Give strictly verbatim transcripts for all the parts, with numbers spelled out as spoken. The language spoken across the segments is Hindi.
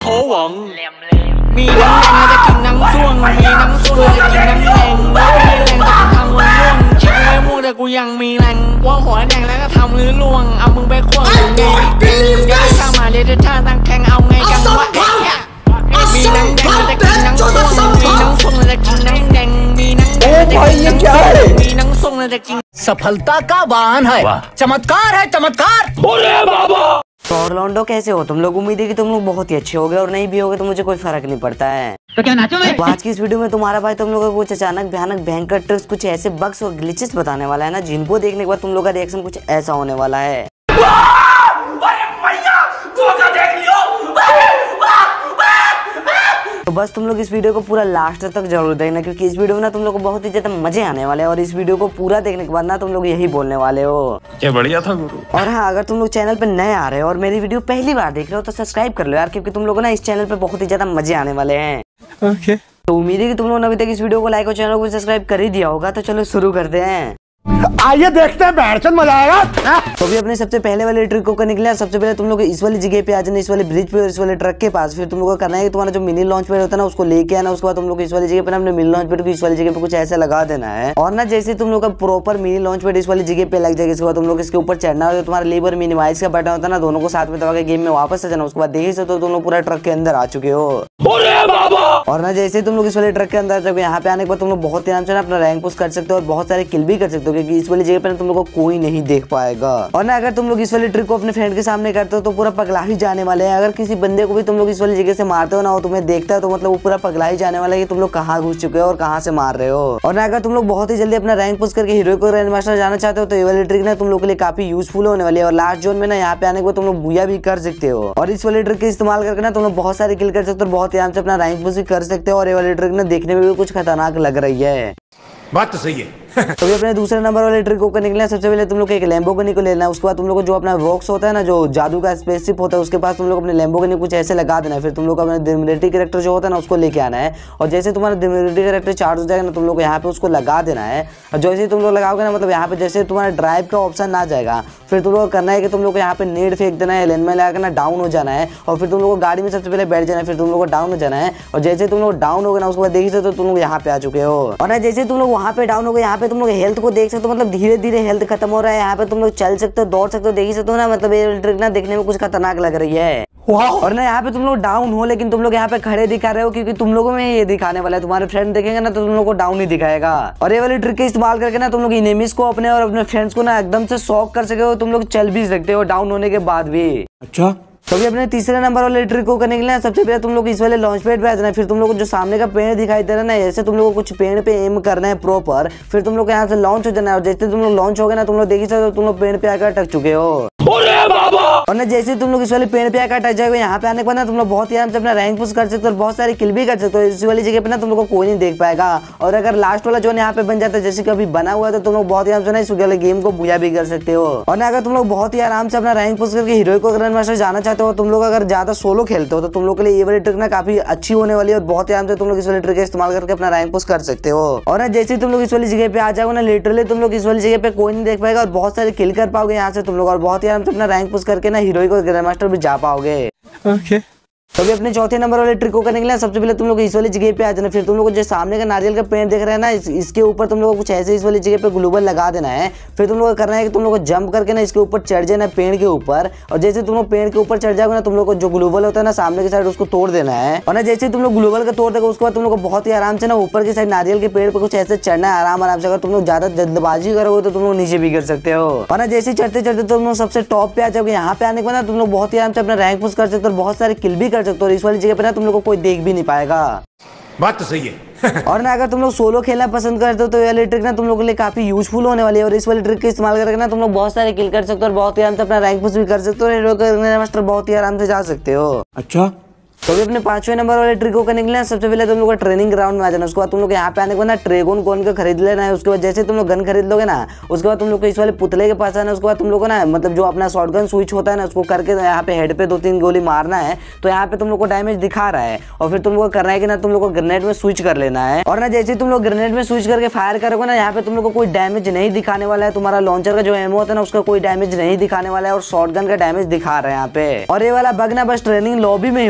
โถหวังมีน้ำแดงจะกินน้ำส้วงมีน้ำส้วงจะกินน้ำแดงแล้วมีแรงจะทำมือล่วงคิดไม่มูแต่กูยังมีแรงว่าหัวแดงแล้วก็ทำลื้อล่วงเอามึงไปควงไงอย่าไปข้ามาเดี๋ยวท่าตั้งแข่งเอาไงจังวะมีน้ำแดงจะกินน้ำส้วงมีน้ำส้วงจะกินน้ำแดงมีน้ำแดงจะกินน้ำส้วงมีน้ำส้วงจะกิน सफलता का वाहन है, चमत्कार है चमत्कार। बोले बाबा। तो ऑर्लैंडो कैसे हो तुम लोग? उम्मीद है कि तुम लोग बहुत ही अच्छे होगे और नहीं भी होगे तो मुझे कोई फर्क नहीं पड़ता है। तो क्या नाचो मैं? तो आज की इस वीडियो में तुम्हारा भाई तुम लोगों को कुछ अचानक भयानक भयंकर ट्रिक्स, कुछ ऐसे बग्स और ग्लिचेस बताने वाला है ना, जिनको देखने के बाद तुम लोग का रिएक्शन कुछ ऐसा होने वाला है। तो बस तुम लोग इस वीडियो को पूरा लास्ट तक जरूर देखना, क्योंकि इस वीडियो में ना तुम लोग को बहुत ही ज्यादा मजे आने वाले हैं और इस वीडियो को पूरा देखने के बाद ना तुम लोग यही बोलने वाले हो क्या बढ़िया था गुरु। और हाँ, अगर तुम लोग चैनल पे नए आ रहे हो और मेरी वीडियो पहली बार देख रहे हो तो सब्सक्राइब कर लो यार, क्योंकि तुम लोग ना इस चैनल पे बहुत ही ज्यादा मजे आने वाले हैं। ओके। तो उम्मीद है कि तुम लोगों ने अभी तक इस वीडियो को लाइक और चैनल को सब्सक्राइब कर ही दिया होगा। तो चलो शुरू करते हैं, आइए देखते हैं बैठचंद मजा आएगा। तो अभी अपने सबसे पहले वाले ट्रिक को करने के लिए सबसे पहले तुम लोग इस वाली जगह पे आ जाना, इस वाले ब्रिज पे और इस वाले ट्रक के पास। फिर तुम लोग को करना है कि तुम्हारा जो मिनी लॉन्च पैड होता है ना उसको लेके आना। उसके बाद तुम लोग इस वाली जगह पे अपने मिनी लॉन्च पैड को इस वाली जगह पे कुछ ऐसे लगा देना है और ना जैसे तुम लोग का प्रॉपर मिनी लॉन्च पैड इस वाली जगह पे लग जाएगा, इसके बाद तुम लोग इसके ऊपर चढ़ना है। तुम्हारा लेबर मिनिमाइज का बटन होता है ना, दोनों को साथ में दबा के गेम में वापस आ जाना। उसके बाद देखिए से तो तुम लोग पूरा ट्रक के अंदर आ चुके हो। और ना जैसे तुम लोग इस वाले ट्रक के अंदर जब यहाँ पे आने के बाद तुम लोग बहुत ही आराम से अपना रैंक पुश कर सकते हो और बहुत सारे किल भी कर सकते हो, क्योंकि इस वाली जगह पे तुम लोग को कोई नहीं देख पाएगा। और ना अगर तुम लोग इस वाली ट्रिक को अपने फ्रेंड के सामने करते हो तो पूरा पगला ही जाने वाले हैं। अगर किसी बंदे को भी तुम लोग इस वाली जगह से मारते हो ना, वो तुम्हें देखता है तो मतलब वो पूरा पगला ही जाने वाला है कि तुम लोग कहाँ घुस चुके हो और कहाँ से मार रहे हो। और ना अगर तुम लोग बहुत ही जल्दी अपना रैंक पुश करके हीरो को ग्रैंड मास्टर जाना चाहते हो तो ये वाली ट्रिक ना तुम लोग के लिए काफी यूजफुल होने वाली है। और लास्ट जोन में ना यहाँ पे आने के बाद तुम लोग बुया भी कर सकते हो और इस वाली ट्रिक का इस्तेमाल करके ना तुम लोग बहुत सारे किल कर सकते हो और बहुत ही आराम से अपना रैंक पुश भी कर सकते हो। और ये वाली ट्रिक ना देखने में भी कुछ खतरनाक लग रही है। बात तो सही है। तो अपने दूसरे नंबर वाले ट्रिक को करने के लिए सबसे पहले तुम लोग एक लैम्बोर्गिनी को लेना है। उसके बाद तुम लोग को जो अपना रॉक्स होता है ना, जो जादू का स्पेसशिप होता है, उसके पास तुम लोग अपने लैम्बोर्गिनी कुछ ऐसे लगा देना है। फिर तुम लोग अपना डिमिनिटी कैरेक्टर जो होता है ना उसको लेके आना है और जैसे तुम्हारा डिमिनिटी कैरेक्टर चार्ज हो जाएगा ना तुम लोग यहाँ पे उसको लगा देना है। और जैसे तुम लोग लगाओगे ना, मतलब यहाँ पे जैसे तुम्हारा ड्राइव का ऑप्शन आ जाएगा, फिर तुम लोग करना है कि तुम लोग यहाँ पे नेट फेंक देना है, लेन में लगा ना डाउन हो जाना है और फिर तुम लोग को गाड़ी में सबसे पहले बैठ जाना है। फिर तुम लोग को डाउन हो जाना है और जैसे तुम लोग डाउन हो गए ना उसके बाद देखिए तो तुम लोग यहाँ पे आ चुके हो। और जैसे तुम लोग वहाँ पे डाउन हो गए, यहाँ पे तुम लोग हेल्थ को देख सकते हो, मतलब धीरे धीरे हेल्थ खत्म हो रहा है। यहाँ पे तुम लोग चल सकते हो, दौड़ सकते हो, देख सकते हो ना, मतलब ये ट्रिक ना देखने में कुछ खतरनाक लग रही है। और ना यहाँ पे तुम लोग डाउन हो लेकिन तुम लोग यहाँ पे खड़े दिखा रहे हो, क्योंकि तुम लोगों में ये दिखाने वाला है। तुम्हारे फ्रेंड देखेंगे ना तो तुम लोग को डाउन ही दिखाएगा। और ये वाली ट्रिक का इस्तेमाल करके ना तुम लोग इनेमीज को अपने और अपने फ्रेंड्स को ना एकदम से शॉक कर सके हो। तुम लोग चल भी सकते हो डाउन होने के बाद भी। अच्छा। तो भी अपने तीसरे नंबर वाले ट्रिक को करने के लिए सबसे पहले तुम लोग इस वाले लॉन्च पैड पे आ जाना है। फिर तुम लोग को जो सामने का पेड़ दिखाई दे रहा है ना, ऐसे तुम लोग को कुछ पेड़ पे एम करना है प्रॉपर। फिर तुम लोग यहाँ से लॉन्च हो जाना है और जैसे तुम लोग लॉन्च हो गए ना तुम लोग देखिए तो तुम लोग पेड़ पे आकर अटक चुके हो। और ना जैसे तुम लोग इस वाले पेड़ पे आकर अटक जाओगे, यहाँ पे आने के बाद ना तुम लोग बहुत ही आराम से अपना रैंक पुश कर सकते हो और बहुत सारे किल भी कर सकते हो। इस वाली जगह पे ना तुम लोग को कोई नहीं देख पाएगा। और अगर लास्ट वाला जोन यहाँ पे बन जाता है जैसे कभी बना हुआ है तो तुम लोग बहुत ही आराम से ना इस वाले गेम को बुया भी कर सकते हो। और ना अगर तुम लोग बहुत ही आराम से अपना रैंक पुश करके हीरो को ग्रैंड मास्टर जाना चाहते हो, तुम लोग अगर ज्यादा सोलो खेलते हो तो तुम लोग के लिए ये वाली ट्रिक ना काफी अच्छी होने वाली है और बहुत ही आराम से तुम लोग इस वाली ट्रिक का इस्तेमाल करके अपना रैंक पुश कर सकते हो। और ना जैसे तुम लोग इस वाली जगह पे आ जाओगे ना, लिटरली तुम लोग इस वाली जगह पे कोई नहीं देख पाएगा और बहुत सारे किल कर पाओगे यहाँ से तुम लोग और बहुत ही आराम से अपना रैंक पुश करके ना हीरो को ग्रैंड मास्टर भी जा पाओगे। ओके। तो अभी अपने चौथे नंबर वाले ट्रिक को करने के लिए सबसे पहले तुम लोग इस वाली जगह पे आ जाना। फिर तुम लोग को जो सामने का नारियल का पेड़ देख रहे हैं ना, इस, इसके ऊपर तुम लोग को कुछ ऐसे इस वाली जगह पे ग्लूबल लगा देना है। फिर तुम लोग को करना है कि तुम लोग को जंप करके ना इसके ऊपर चढ़ जाना है पेड़ के ऊपर। और जैसे तुम लोग पेड़ के ऊपर चढ़ जाओगे ना तुम लोग को जो ग्लूबल होता है ना सामने की साइड उसको तोड़ देना है। और ना जैसे तुम लोग ग्लूबल का तोड़ देगा उसके बाद तुम लोग को बहुत ही आराम से ना ऊपर की साइड नारियल के पेड़ पर कुछ ऐसे चढ़ना है आराम आराम से। अगर तुम लोग ज्यादा जल्दबाजी करोगे तो तुम लोग नीचे भी गिर सकते हो। और ना जैसे चढ़ते चढ़ते तुम लोग सबसे टॉप पे आ जाओगे, यहाँ पे आने के बाद ना तुम लोग बहुत ही आराम से अपना रैंक पुश कर सकते हो और बहुत सारे किल भी कर सकते हो। इस वाली जगह पे ना तुम लोग को कोई देख भी नहीं पाएगा। बात तो सही है। और ना अगर तुम लोग सोलो खेलना पसंद करते हो तो ये वाली ट्रिक ना तुम लोग के लिए काफी यूजफुल होने वाली है। और इस वाली ट्रिक का इस्तेमाल करके ना तुम लोग बहुत सारे किल कर सकते हो और बहुत ही आराम से अपना रैंक पुश भी कर सकते हो और हीरो ग्रैंड मास्टर बहुत ही आराम से जा सकते हो। अच्छा। तो अभी अपने पांचवें नंबर वाले ट्रिक को करने के लिए सबसे पहले तुम लोग का ट्रेनिंग ग्राउंड में आ जाना। उसके बाद तुम लोग यहाँ पे आने के बाद ना ड्रैगन कॉन को खरीद लेना है। उसके बाद जैसे तुम लोग गन खरीद लोगे ना उसके बाद तुम लोग को इस वाले पुतले के पास आना। उसके बाद तुम लोग को ना मतलब जो अपना शॉटगन स्विच होता है ना उसको करके यहाँ पे हेड पे दो तीन गोली मारना है। तो यहाँ पे तुम लोग को डैमेज दिखा रहा है और फिर तुम लोग को करना है कि ना तुम लोग को ग्रेनेड में स्विच कर लेना है। और ना जैसे तुम लोग ग्रेनेड में स्विच करके फायर करोगे ना यहाँ पे तुम लोग को कोई डैमेज नहीं दिखाने वाला है। तुम्हारा लॉन्चर का जो एमो होता है ना उसका कोई डैमेज नहीं दिखाने वाला है और शॉटगन का डैमेज दिखा रहा है यहाँ पे। और ये वाला बग ना बस ट्रेनिंग लॉबी में ही होता है। अगर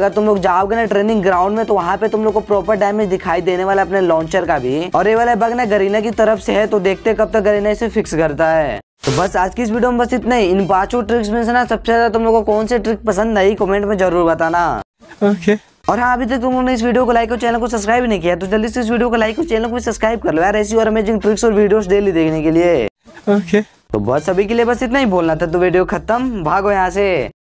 अगर तुम लोग जाओगे ना ट्रेनिंग ग्राउंड में तो वहाँ पे तुम लोग को प्रॉपर डैमेज दिखाई देने वाला अपने लॉन्चर का भी। और ये वाला बग ना गरीना की तरफ से है, तो देखते कब तक गरीना इसे फिक्स करता है। तो बस आज की इस वीडियो में बस इतना ही। इन पांचों ट्रिक्स में से ना सबसे ज्यादा तुम लोगों को कौन सी ट्रिक पसंद आई कमेंट में जरूर बताना। Okay okay. और हाँ, अभी तक तुम लोगों ने इस वीडियो को लाइक और चैनल को सब्सक्राइब नहीं किया तो जल्दी से इस वीडियो को लाइक और चैनल को सब्सक्राइब कर लो यार, ऐसी और अमेजिंग ट्रिक्स और वीडियोस डेली देखने के लिए। Okay okay. तो बस अभी के लिए बस इतना ही बोलना था, तो वीडियो खत्म, भागो यहाँ से।